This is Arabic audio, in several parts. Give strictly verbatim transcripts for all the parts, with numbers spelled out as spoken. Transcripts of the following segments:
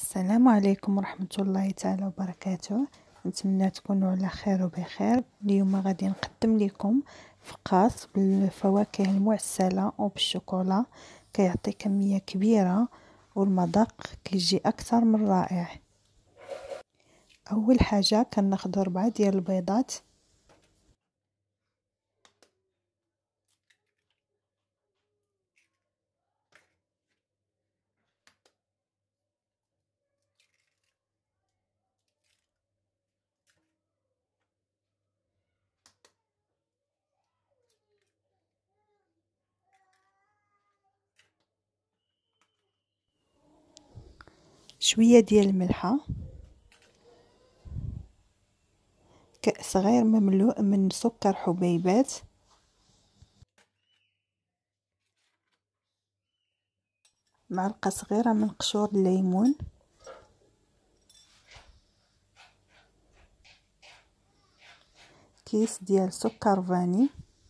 السلام عليكم ورحمة الله تعالى وبركاته. نتمنى تكونوا على خير وبخير. اليوم غادي نقدم لكم فقاص بالفواكه المعسلة وبالشوكولا، كيعطي كمية كبيرة والمذاق كيجي اكثر من رائع. اول حاجة كناخذ ربعة ديال البيضات، شوية ديال الملحة، كأس صغير مملوء من سكر حبيبات، معلقة صغيرة من قشور الليمون، كيس ديال سكر فاني،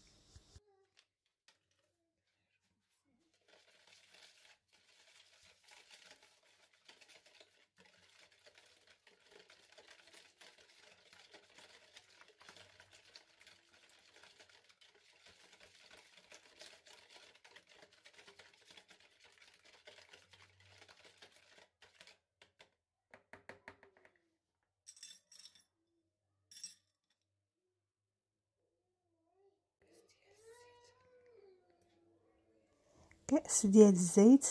كأس ديال الزيت،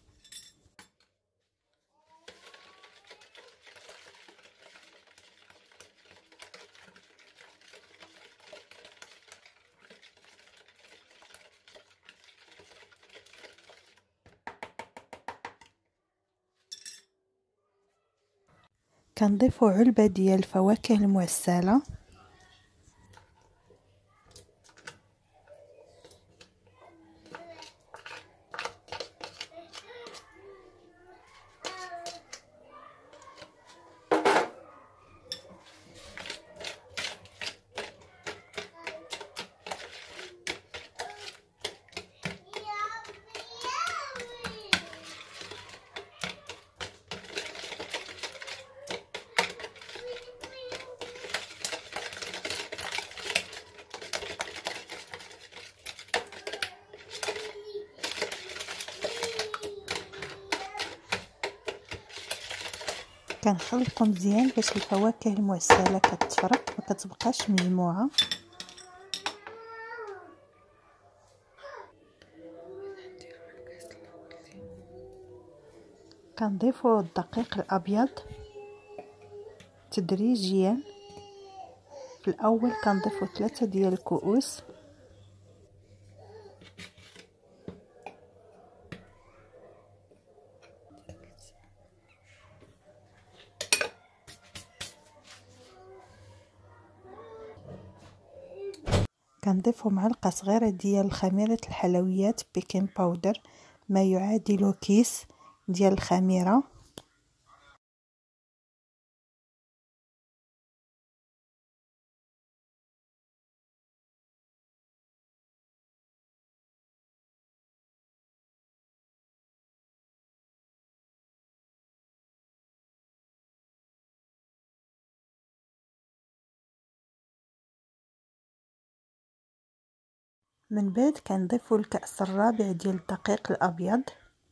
كنضيفو علبة ديال الفواكه المعسلة، كنخلطو مزيان باش الفواكه المعسلة كتفرق ما كتبقاش مجموعة. كنضيفو الدقيق الابيض تدريجيا. في الاول كنضيفو ثلاثة ديال الكؤوس، كنضيفو معلقة صغيرة ديال خميرة الحلويات بيكين باودر، ما يعادل كيس ديال الخميرة، من بعد كنضيفو الكأس الرابع ديال الدقيق الابيض،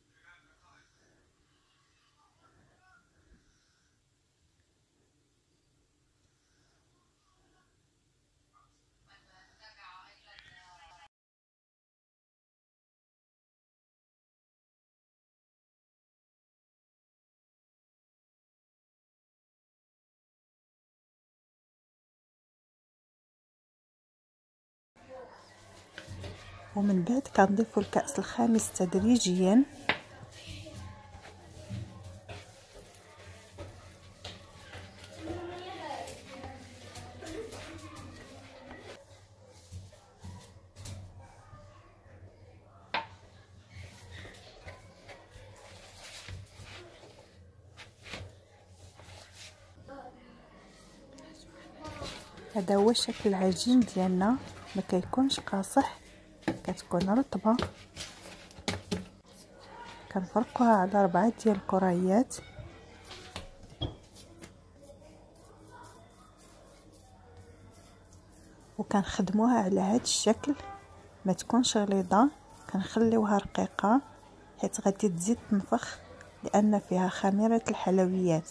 ومن بعد كنضيفو الكأس الخامس تدريجيا. هذا هو شكل العجين ديالنا، ما كيكونش قاصح، كتكون رطبه. كنفرقوها على ربعة ديال الكريات وكنخدموها على هذا الشكل، ما تكونش غليظه، كنخليوها رقيقه حيت غادي تزيد تنفخ لان فيها خميره الحلويات.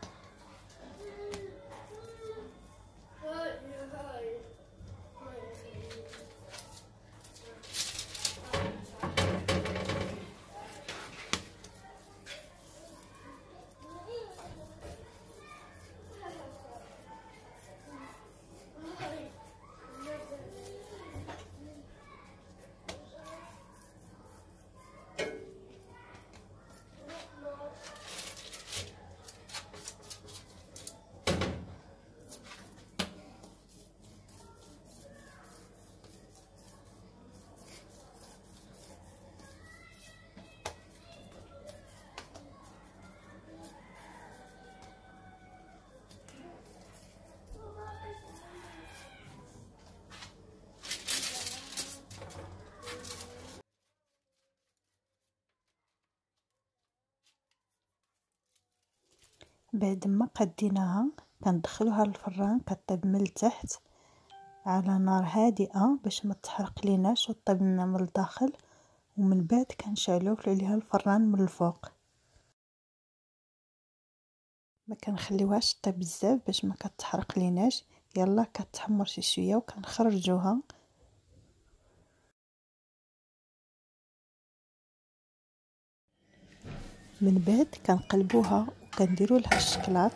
بعد ما قديناها كندخلوها للفران كطيب من التحت على نار هادئه باش ما تحرق ليناش وطيب لنا من الداخل، ومن بعد كنشعلو عليها الفران من الفوق. ما كنخليوهاش طيب بزاف باش ما كتحرق ليناش، يلا كتحمر شي شويه وكنخرجوها. من بعد كنقلبوها وكنديروا لها الشكلاط.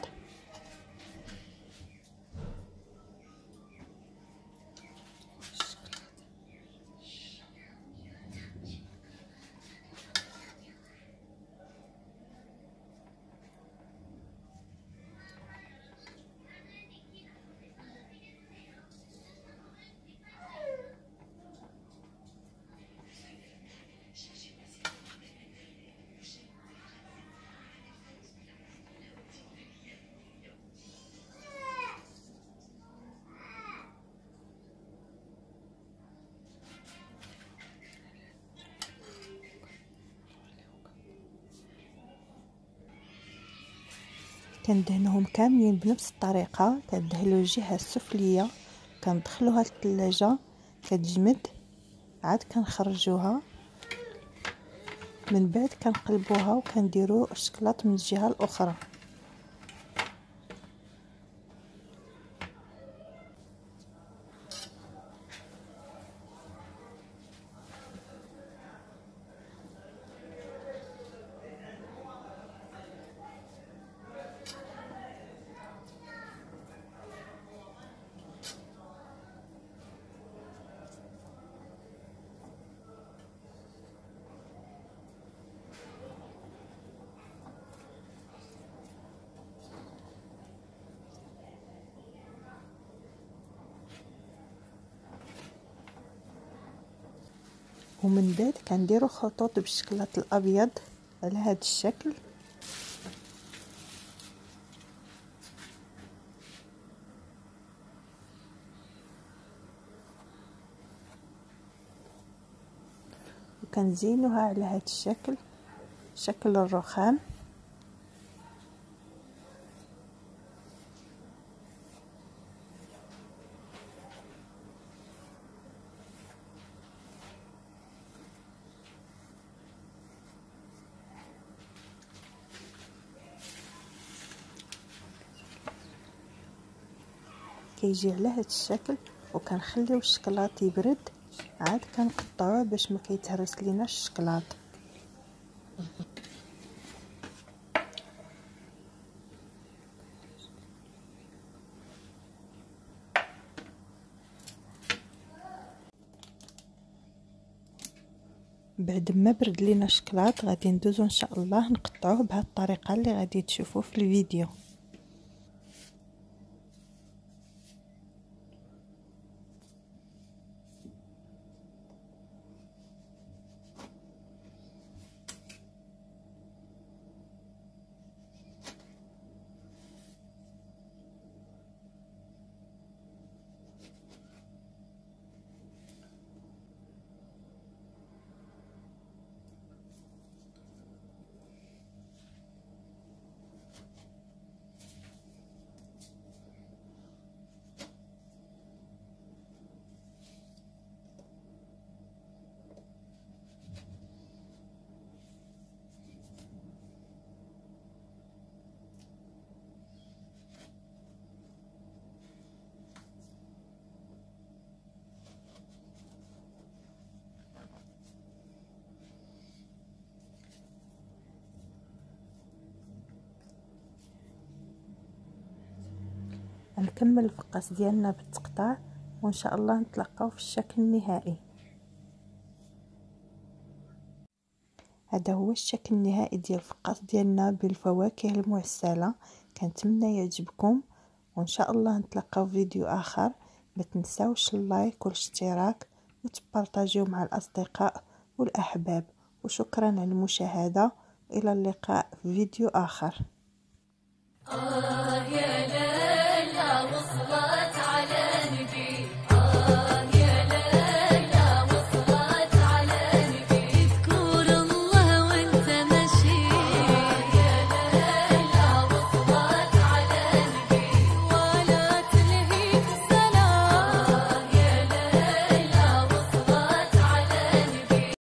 كندهنوهم كاملين بنفس الطريقه، كندهنوا الجهه السفليه كندخلوها للثلاجه كتجمد، عاد كنخرجوها. من بعد كنقلبوها وكنديروا الشكلاط من الجهه الاخرى. ومن بعد كنديروا خطوط بالشكلاط الابيض على هذا الشكل. وكنزينوها على هذا الشكل، شكل الرخام. كيجي على هذا الشكل، وكنخليو الشكلاط يبرد عاد كنقطعوه باش ما كيتهرس ليناش الشكلاط. بعد ما برد لينا الشكلاط غادي ندوزو ان شاء الله نقطعوه بهذه الطريقه اللي غادي تشوفوا في الفيديو. غنكمل الفقاس ديالنا بالتقطاع، وان شاء الله نتلاقاو في الشكل النهائي. هذا هو الشكل النهائي ديال الفقاس ديالنا بالفواكه المعسله. كنتمنى يعجبكم، وان شاء الله نتلاقاو في فيديو اخر. ما تنساوش اللايك والاشتراك وتبارطاجيو مع الاصدقاء والاحباب. وشكرا على المشاهده، الى اللقاء في فيديو اخر. آه يا